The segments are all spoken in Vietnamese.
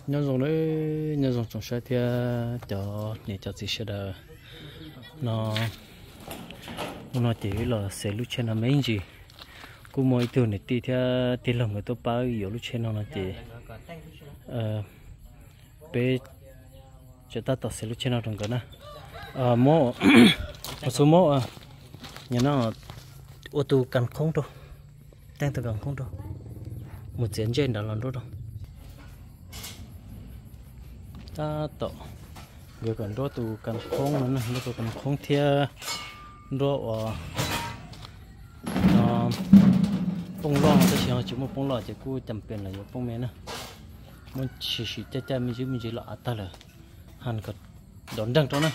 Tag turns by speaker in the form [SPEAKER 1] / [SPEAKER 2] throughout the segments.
[SPEAKER 1] nhớ dùng đấy nhớ dùng trong xe thì cho để cho chị sẽ đờ nó chỉ là sẽ lúc trên là mấy gì cũng mỗi từ này thì theo thì lòng người tôi bao nhiêu lúc trên nó là chỉ bé chúng ta tập sẽ lúc trên nó trong cái nè một số một nhà nó ô tô cần không đâu đang từ cần không đâu một chiến trên đã làm đâu ta tổ việc cần đó tụ cần không nữa nó tụ cần không theo đó bông lo nó chỉ chỉ một bông lo chỉ cứ chấm tiền là một bông mẹ nữa muốn chỉ cha mình chỉ là ta là hàng cật đón đằng đó nè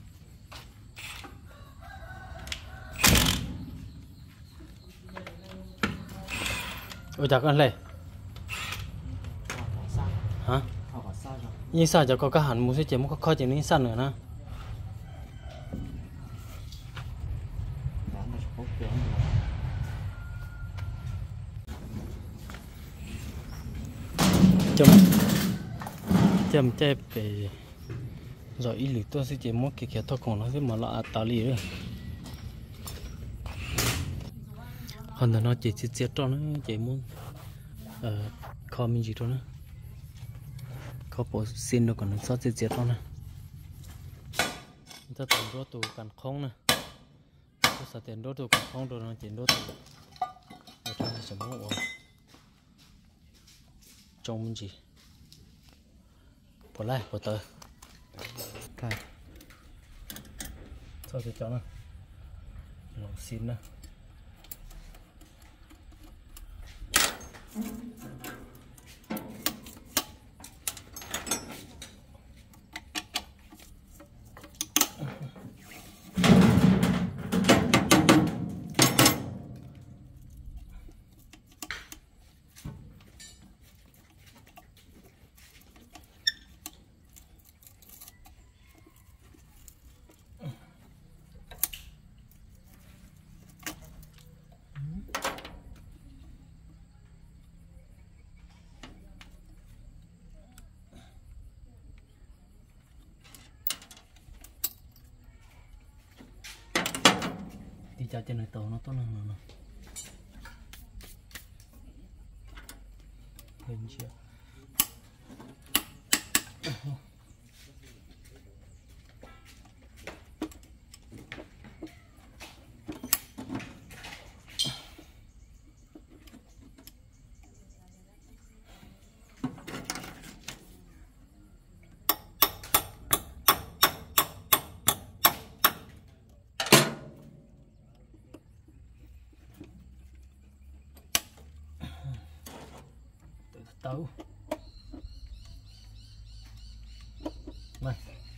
[SPEAKER 1] ôi chào con này hả nhưng sao cho có hẳn một cái chuyện có chuyện ní săn nữa nè chấm chép về rồi ý lực tôi sẽ chỉ một cái thôi còn nó sẽ mà là tao lì nữa còn nó chỉ chết cho nó chỉ muốn kho mình gì thôi nữa kho bộ xin được còn nó sót chết cho nó ta tiền đốt tủ cần không nè có sao tiền đốt tủ cần không rồi nó chỉ đốt tủ nó cho nó chấm hộ trong mình gì bỏ lại bỏ tờ cài sao sẽ cho nó lòng xin nè đi cho trên này tàu nó tốt hơn nào lên chưa tàu này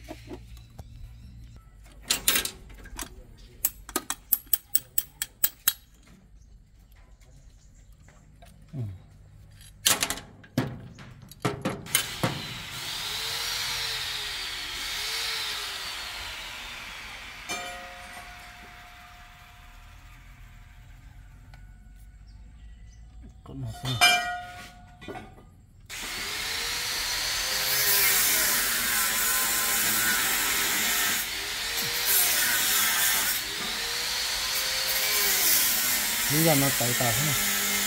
[SPEAKER 1] con nào xem bây giờ nó tẩy tao thế này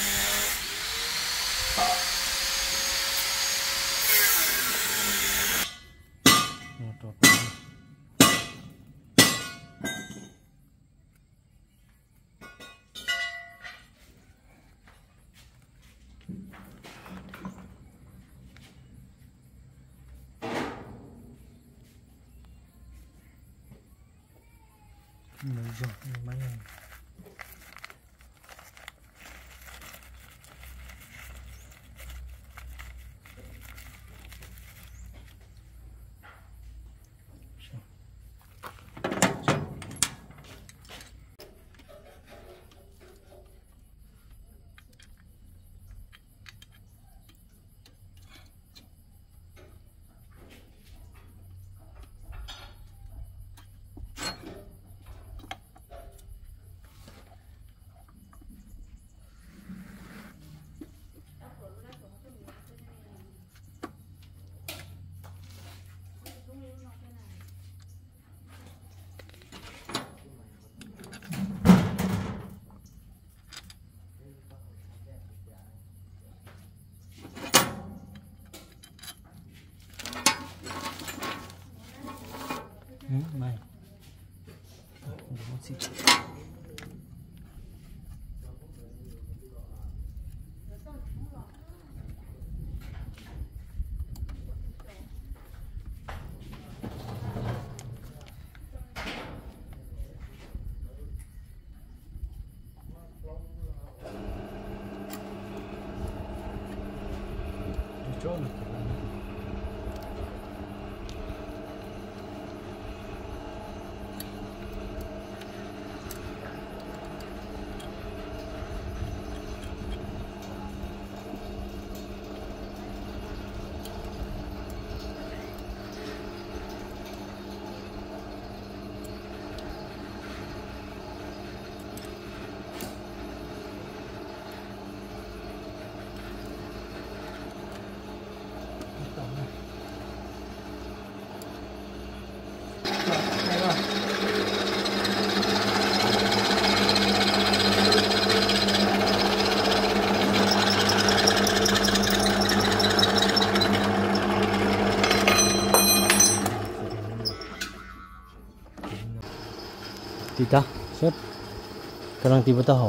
[SPEAKER 1] máy này gì chỗ này Tita, chef, kadang tiba tahu.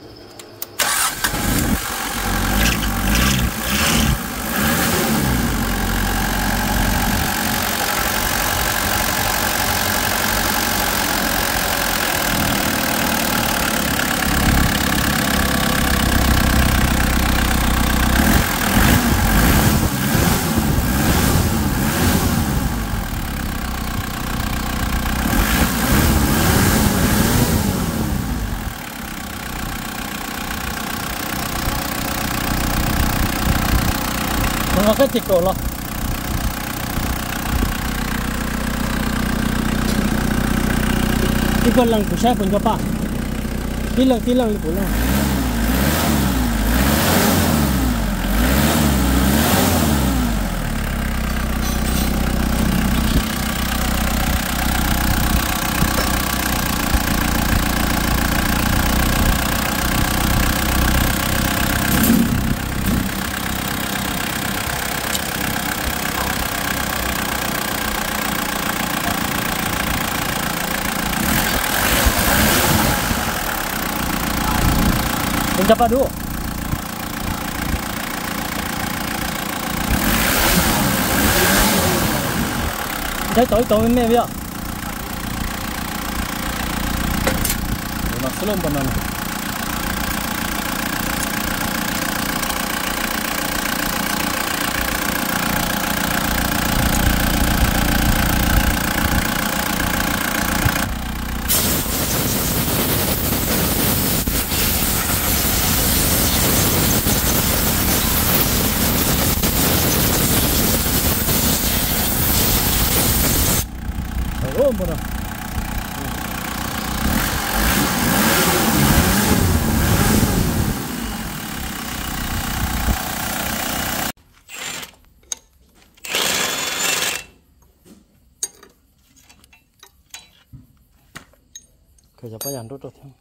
[SPEAKER 1] Nó cái thịt cổ lo. Cái con lăng của chef cũng cho bạn. Tí lần của nó. Siapa dulu? Saya tahu ini dia. Nak selom banana. Oh, mana? Kerja apa yang duduk tu?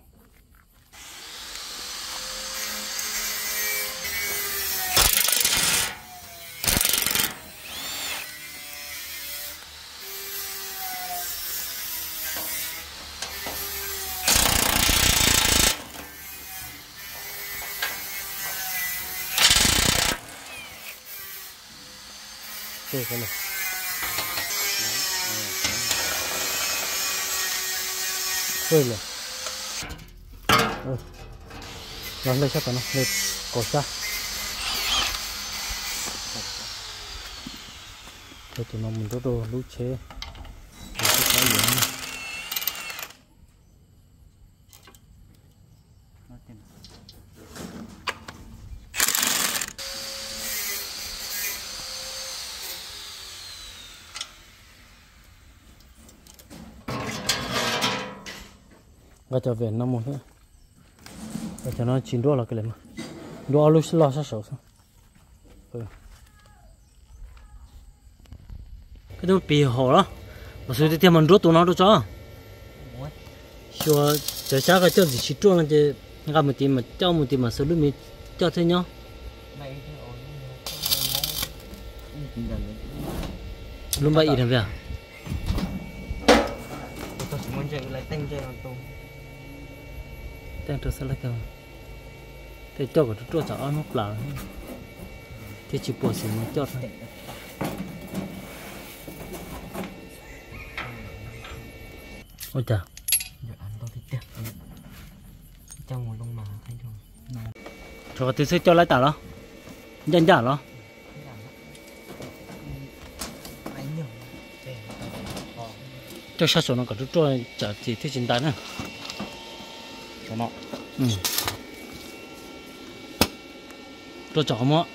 [SPEAKER 1] Kalau lah, làm siapa nak? Lihat kosa. Itu namun tu lucu. Gak cho về năm một nữa, cho nó chín đô là cái này mà, đô alu lo sao sao sao, cái đó bì hồ đó, mà sau thì mình rút tụi nó cho, cho cha cái cho gì chỉ trộn là chứ, ngay một tí mà sau lúc mình cho thế nhau, lúc vậy làm gì à?
[SPEAKER 2] chơi lại tanh chơi còn tôm
[SPEAKER 1] tanh tôi sẽ lấy cái thì cho cái chỗ chảo nó lạ thì chỉ bỏ xí nó cho thôi ôi chà
[SPEAKER 2] giờ ăn to thì tiếc trong một lông mà thấy không
[SPEAKER 1] cho tôi sẽ cho lấy tảo đó nhanh chả đó cho sát số nó có chỗ chả chỉ thích chính tán nè cho nó cho chó mọ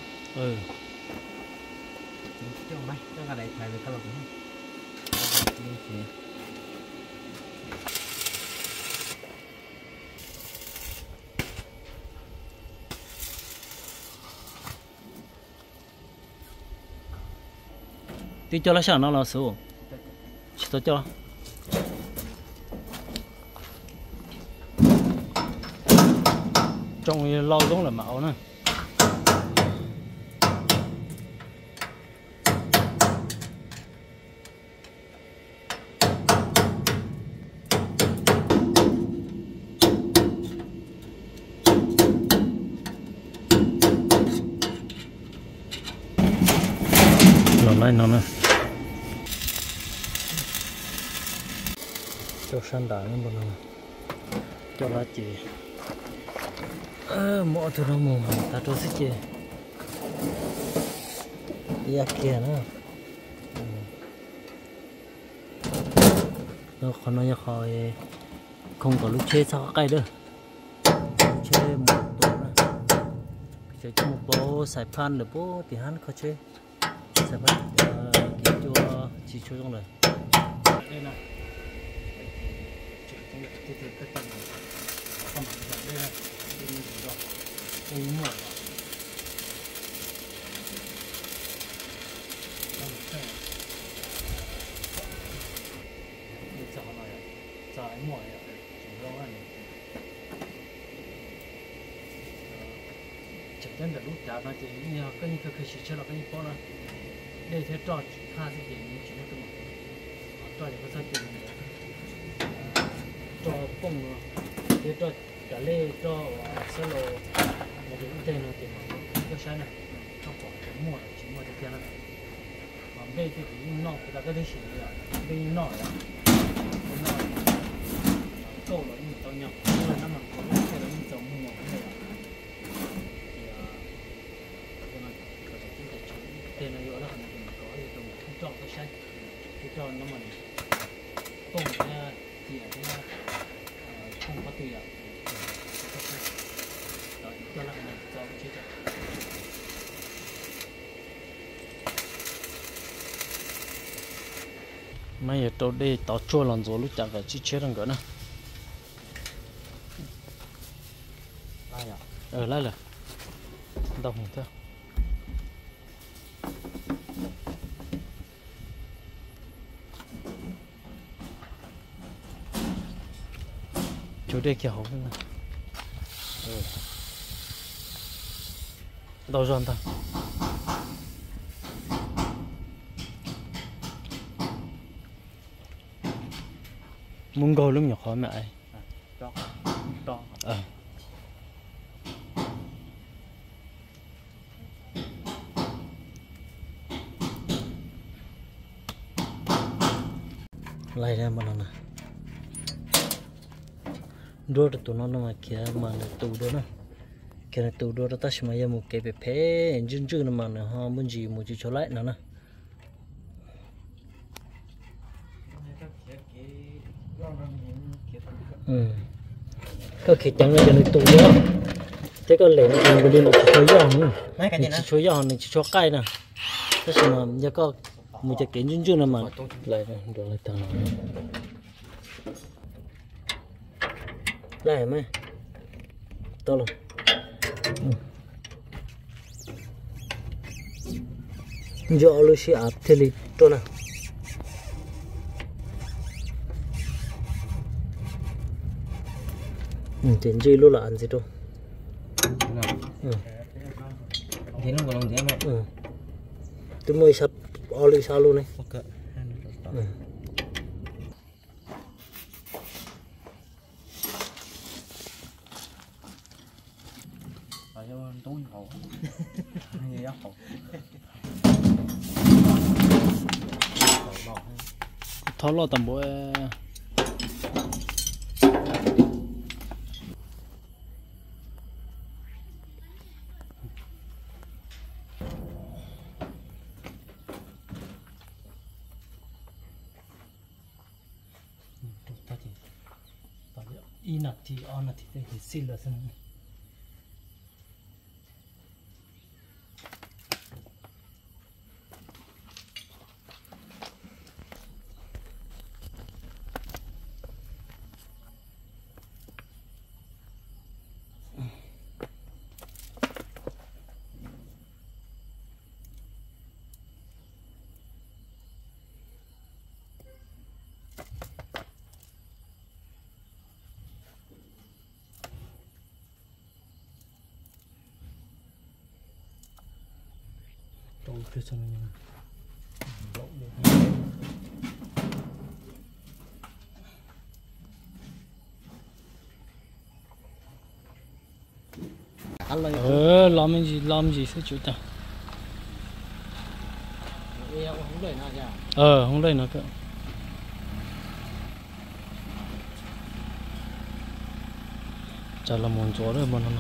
[SPEAKER 2] cho mày cho cái này phải với cái lồng
[SPEAKER 1] tí cho nó sáng nó là số chỉ tôi cho trong lâu giống là mạo nữa lại nó nè cho san đá lên một lần cho lá chỉ mọi thứ nó mù ta cho xích chè ya kia nữa nó còn nó khỏi không có lúc chơi sao cái nữa chơi một tổ nữa chơi cho một bộ sải phan được bộ thì hắn có chơi sải phan kiểu cho chỉ cho trong này đây này chắc chắn là lúc trả nó chỉ như cái chỉ cho là cái bao là để thế trò pha cái gì như chỉ cái mà trò thì có sao chuyện trò bông thế trò cả lê trò solo một cái tên nó thì mà có sai này trong quả cái mua chỉ mua cái tiền này còn đây thì nọ người ta cái đấy xịn rồi đây nọ là nọ câu là những tao nhậu nhưng mà nó mà có cái là những giống mua cái này tiền này gọi là mình có thì tôi không cho cái sai cái cho nó mình tôm cái gì cái không có tiền đó cho là mình cho cái chế độ mấy giờ tôi đi tao chua lần rồi lúc chẳng phải chi chế rằng cái nữa lại là đồng hình thôi chỗ đây kia hổ nữa đâu rồi ta muốn gọi lúc nhỏ khó mẹ ai
[SPEAKER 2] to
[SPEAKER 1] lại ra mà nè đôi tụi nó mà kia mà tụi đó nè kia là tụi đó ta xem mà một cái bể phê chân chân mà nè họ muốn gì một chút cho lại nữa nè có khi chẳng là cho tụi đó thế có lẽ nó còn đi một số giòn nữa chỉ số giòn này chỉ cho cây nè thế xem mà giờ có một cái chân chân mà lại rồi lại thằng lại mày to luôn giờ luôn xí áp thế li to nè tiền gì luôn là ăn gì đâu
[SPEAKER 2] thế nó còn làm gì em
[SPEAKER 1] tôi mới sắp oli sao luôn này
[SPEAKER 2] túi khổ gì đó khổ
[SPEAKER 1] tháo lo tầm bộ ina thì ona thì phải xin là xong cái xong làm gì sẽ chịu ta không lấy nó cơ chả là muốn chó rồi mà nó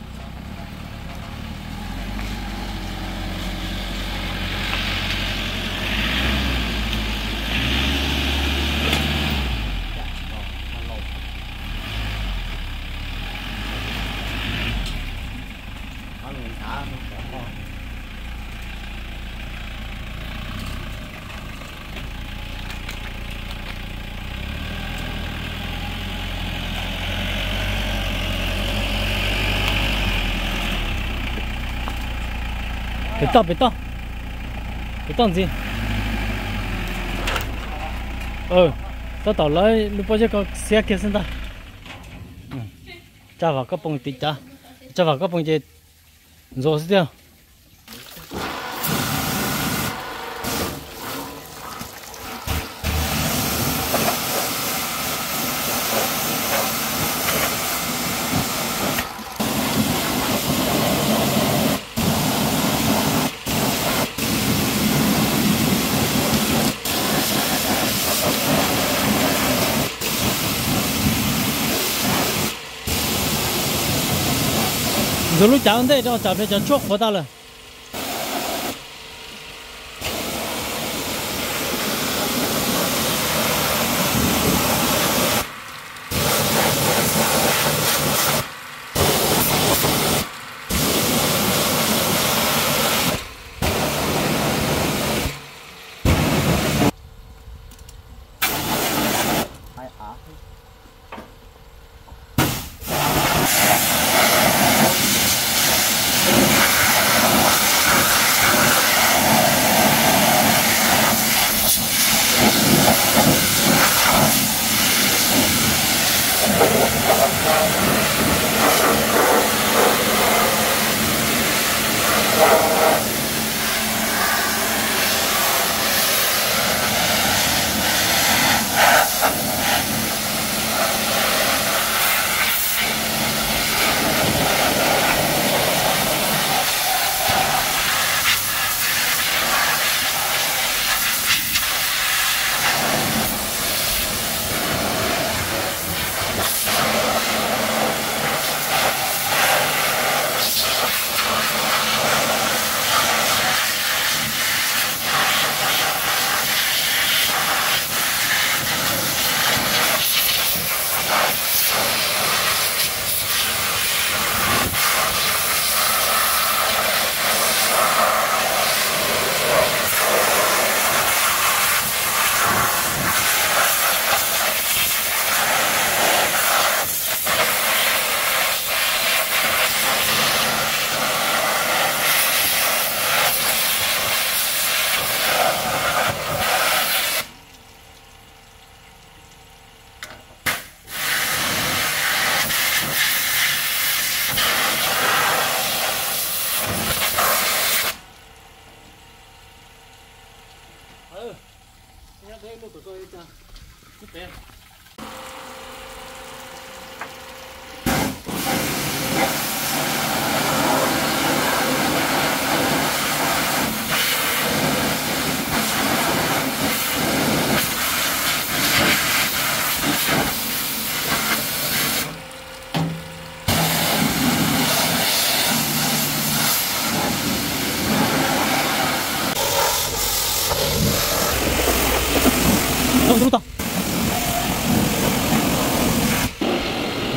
[SPEAKER 1] bị tao gì tao tao lấy lúc bây giờ có xe kia xem ta cha vào các bông tít cha vào các bông gì rồi sao rồi lúc chào đây cho chào bây giờ chốt vào ta rồi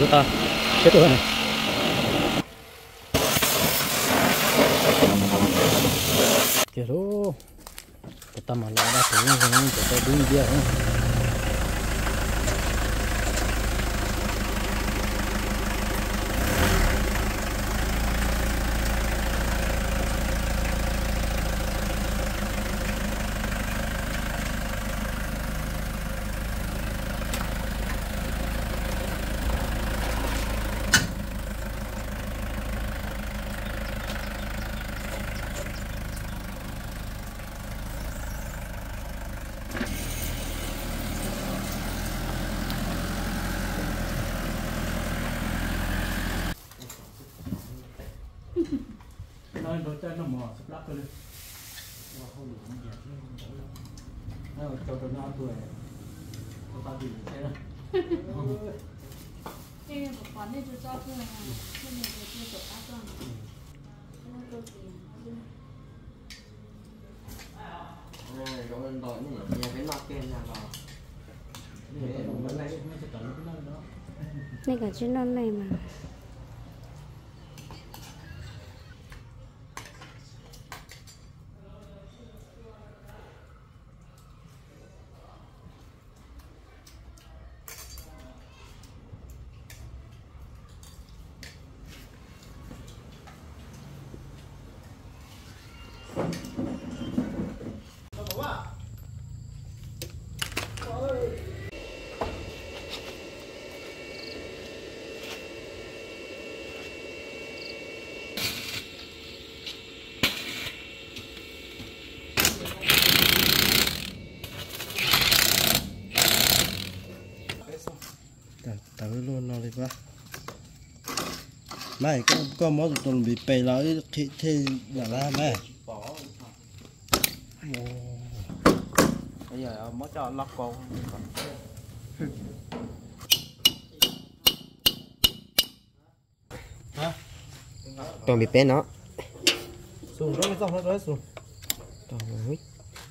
[SPEAKER 1] ta chết rồi này kìa đó cái tầm mà lại đã xuống rồi nên cái đúng bia không nó chơi nó mò sắp lắp lên nó không đủ nhiều nó cho nó tuổi nó ta bị thế này
[SPEAKER 3] 这个环内就照出来了，后面就走大段了，现在都行。
[SPEAKER 2] rồi mình đòi này nhà cái nọ kia nhà vào
[SPEAKER 3] này cả trên non này mà.
[SPEAKER 4] tao luôn nó đi qua mày có món tụi bị bể lại thì là mày
[SPEAKER 1] bây giờ mới cho lóc con
[SPEAKER 2] toàn bị bé nó
[SPEAKER 4] xuống đó xong hết rồi xuống
[SPEAKER 2] rồi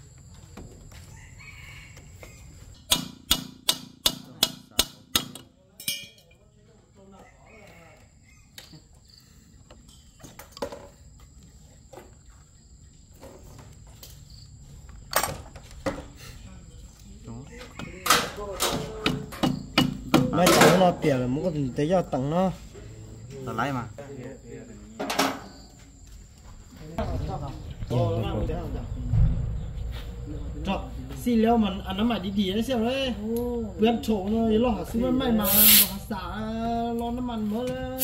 [SPEAKER 4] mày tặng nó tiền là muốn có tình tế cho tặng nó
[SPEAKER 1] tao lấy mà
[SPEAKER 4] cho xin leo mà ăn nó mày đi đi đấy xem đấy quen chỗ nó lo hả xin mày mà xả lo nó mặn mới đấy